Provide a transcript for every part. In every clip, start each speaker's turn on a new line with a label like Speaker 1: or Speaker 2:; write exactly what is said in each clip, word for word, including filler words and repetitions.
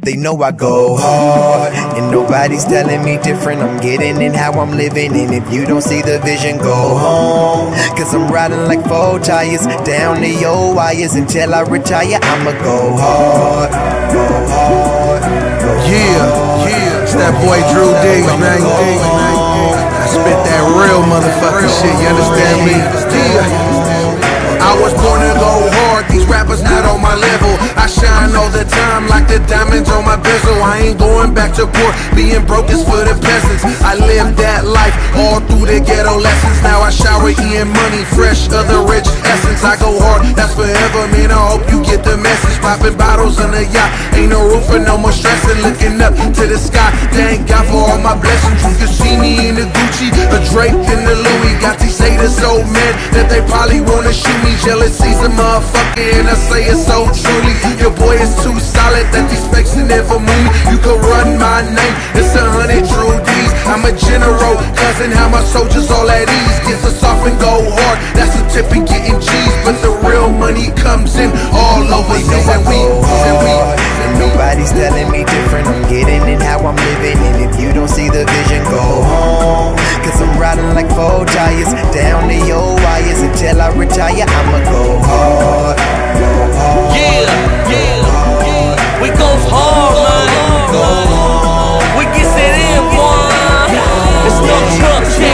Speaker 1: They know I go hard, and nobody's telling me different. I'm getting it how I'm living, and if you don't see the vision, go home. Cause I'm riding like four tires, down the old wires. Until I retire, I'ma go hard, go hard, go
Speaker 2: Yeah,
Speaker 1: hard,
Speaker 2: yeah, it's that boy Drew D, man. I spit that real motherfucking shit, you understand me? Yeah. I was born to go hard, these rappers not on my level. I shine all the time like the diamonds on my bezel. I ain't going back to poor, being broke is for the peasants. I lived that life all through the ghetto lessons. Now I shower in money, fresh of the rich essence. I go hard, that's forever, man, I hope you get the message. Popping bottles on a yacht, ain't no roof and no more stressing. Looking up to the sky, thank God for all my blessings. You can see me in the Gucci, a draped in the Louis. Got these haters so mad that they probably wanna shoot me. Jealousy's a motherfucker, and I say it so truly. Your boy is too solid that these fakes will never move me. You can run my name, it's a hundred Drew D's. I'm a general, cousin, how my soldiers all at ease. Gets us off and go hard, that's the tip in getting cheese. But the real money comes in all over these, and we, and we,
Speaker 1: and nobody's telling me different. I'm getting it how I'm living, and if you don't see the vision, go home. Cause I'm riding like four tires, down the old wires. Until I retire, I'ma go hard, go hard.
Speaker 3: Yeah, yeah, yeah. We go hard, man.
Speaker 1: Go hard.
Speaker 3: We gets it in, boy. It's no truck check.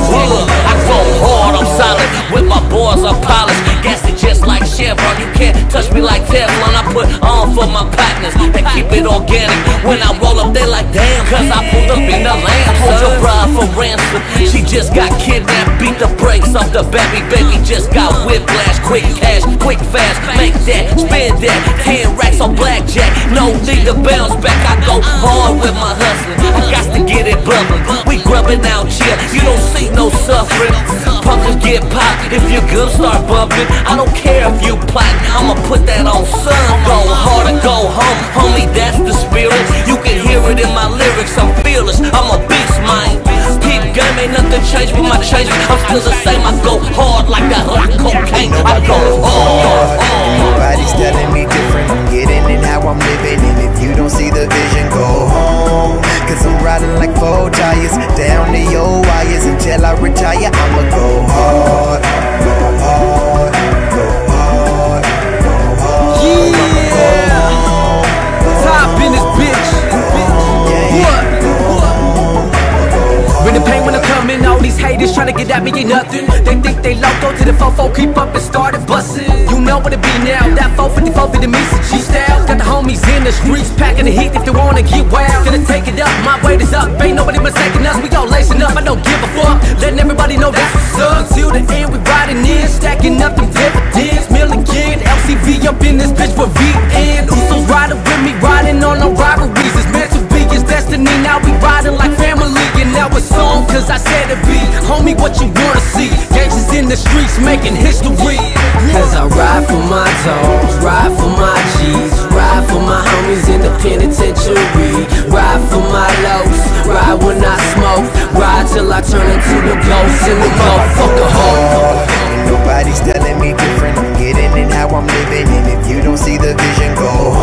Speaker 3: I go hard, I'm solid. With my boys, I'm polished. Gas it just like Chevron. You can't touch me like Teflon. I put on for my partners and keep it organic. When I roll up, they like, damn, cause I pulled up in the land. Hold your bride for ransom. She just got kidnapped. Beat the brakes off the baby. Baby just got whiplash. Quick cash, quick fast. Make that, spend that. Ten racks on blackjack. No need to bounce back. I go hard with my hustling. I got to get it bubbling. We grubbing out here. You don't see no suffering. Punkers get popped if your guns start bumping. I don't care if you plotting. I'ma put that on son. Go hard or go home, homie, that's the spirit. You can hear it in my lyrics, I'm fearless, I'm a beast, man. Peep game, ain't nothing changed with my change. I'm still the same, I go hard like that rock cocaine. I go hard.
Speaker 1: Nobody's telling me different. I'm getting it how I'm living, and if you don't see the vision, go home. Cause I'm riding like four tires, down the old wires. Until I retire, I'ma go hard, go hard, go hard, go hard.
Speaker 4: Yeah, top in this bitch. What? When the pain when I'm coming, all these haters trying to get at me ain't nothing. They think they loco to the fofo, creep up and started bustin'. You know what it be now, that four fifty-four for the Misa G style. Got the homies in the streets packing the heat if they wanna get wild. Gonna take it up, my weight is up, ain't nobody mistaking us. We all lacing up, I don't give a fuck. Letting everybody know that's what's up. Till the end we riding in, stacking up them dividends. Milligan, L C V up in this bitch for V N. Usos riding with me, riding on no rivalries. It's meant to be, it's destiny, now we riding like family. And now it's on, cause I said it be. Homie, what you wanna see? Gangsters in the streets making history. Cause I ride for my dogs, ride for my G's, ride for my homies in the penitentiary, ride for my lows, ride when I smoke, ride till I turn into the ghost in the motherfucker hole.
Speaker 1: And nobody's telling me different. I'm getting it how I'm living, and if you don't see the vision, go hard.